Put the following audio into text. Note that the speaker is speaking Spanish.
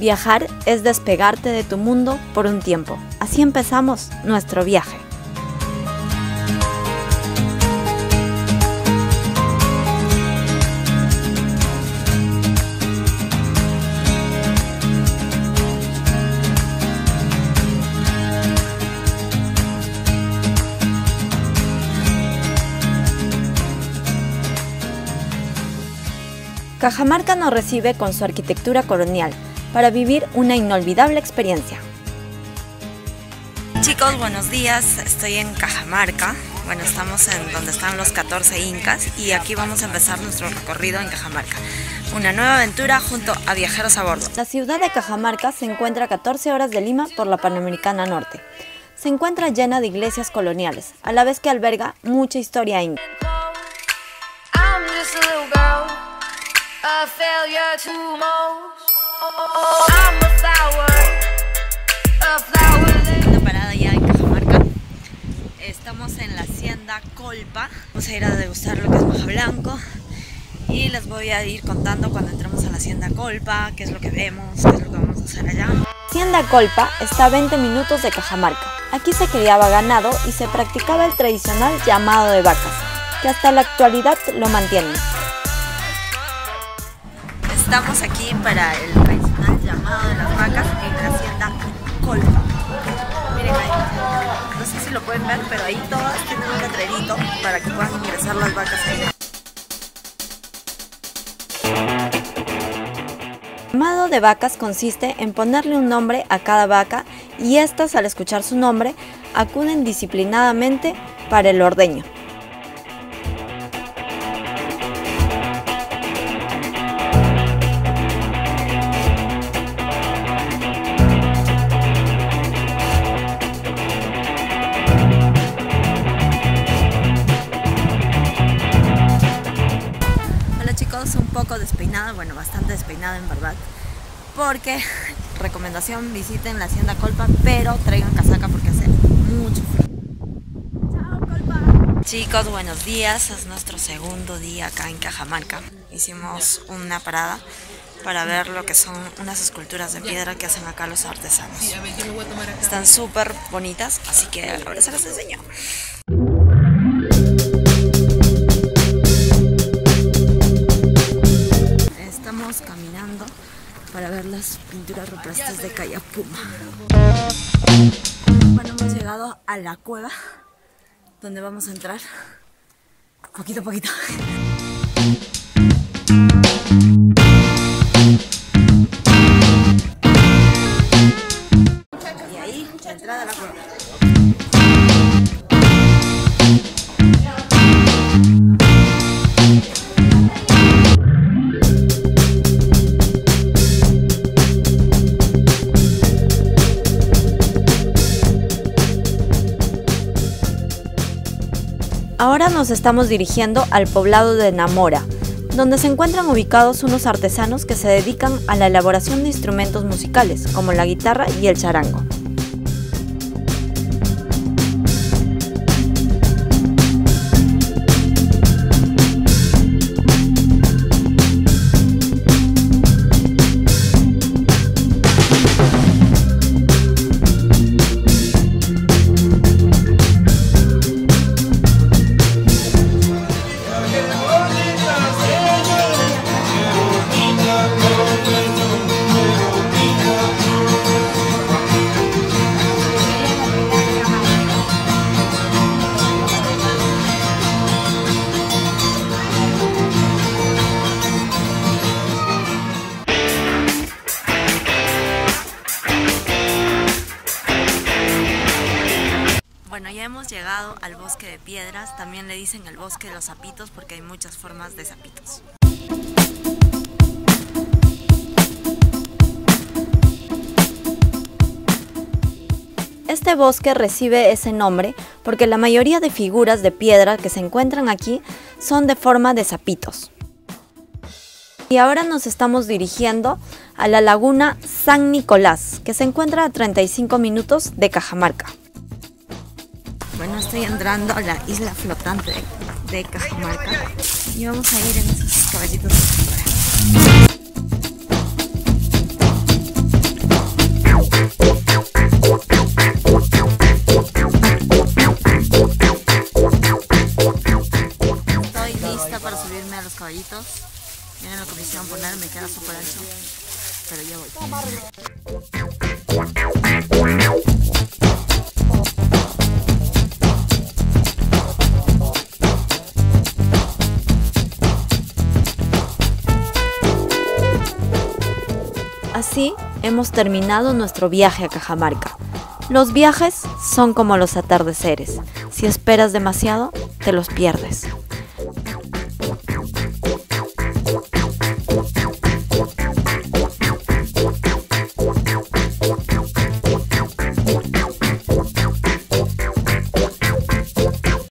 Viajar es despegarte de tu mundo por un tiempo. Así empezamos nuestro viaje. Cajamarca nos recibe con su arquitectura colonial para vivir una inolvidable experiencia. Chicos, buenos días. Estoy en Cajamarca. Bueno, estamos en donde están los 14 incas y aquí vamos a empezar nuestro recorrido en Cajamarca. Una nueva aventura junto a viajeros a bordo. La ciudad de Cajamarca se encuentra a 14 horas de Lima por la Panamericana Norte. Se encuentra llena de iglesias coloniales, a la vez que alberga mucha historia inca. Una parada ya en Cajamarca. Estamos en la hacienda Colpa. Vamos a ir a degustar lo que es moja blanco y les voy a ir contando cuando entremos a la hacienda Colpa qué es lo que vemos, qué es lo que vamos a hacer allá. Hacienda Colpa está a 20 minutos de Cajamarca. Aquí se criaba ganado y se practicaba el tradicional llamado de vacas, que hasta la actualidad lo mantienen. Estamos aquí para el tradicional llamado de las vacas en la hacienda Colpa. Miren ahí, no sé si lo pueden ver, pero ahí todas tienen un letrerito para que puedan ingresar las vacas ahí. El llamado de vacas consiste en ponerle un nombre a cada vaca y estas, al escuchar su nombre, acuden disciplinadamente para el ordeño. Un poco despeinada, bueno, bastante despeinada en verdad, porque recomendación, visiten la hacienda Colpa, pero traigan casaca porque hace mucho frío. Chao, Colpa. Chicos, buenos días, es nuestro segundo día acá en Cajamarca. Hicimos una parada para ver lo que son unas esculturas de piedra que hacen acá los artesanos. Están súper bonitas, así que ahora se las enseño. Caminando para ver las pinturas rupestres de Cayapuma. Bueno, hemos llegado a la cueva donde vamos a entrar poquito a poquito. Y ahí, la entrada a la cueva. Ahora nos estamos dirigiendo al poblado de Namora, donde se encuentran ubicados unos artesanos que se dedican a la elaboración de instrumentos musicales, como la guitarra y el charango. Bueno, ya hemos llegado al bosque de piedras, también le dicen el bosque de los sapitos porque hay muchas formas de sapitos. Este bosque recibe ese nombre porque la mayoría de figuras de piedra que se encuentran aquí son de forma de sapitos. Y ahora nos estamos dirigiendo a la laguna San Nicolás, que se encuentra a 35 minutos de Cajamarca. Bueno, estoy entrando a la isla flotante de Cajamarca y vamos a ir en esos caballitos de pintura. quieran poner, me queda súper ancho, pero ya voy. Así hemos terminado nuestro viaje a Cajamarca. Los viajes son como los atardeceres. Si esperas demasiado, te los pierdes.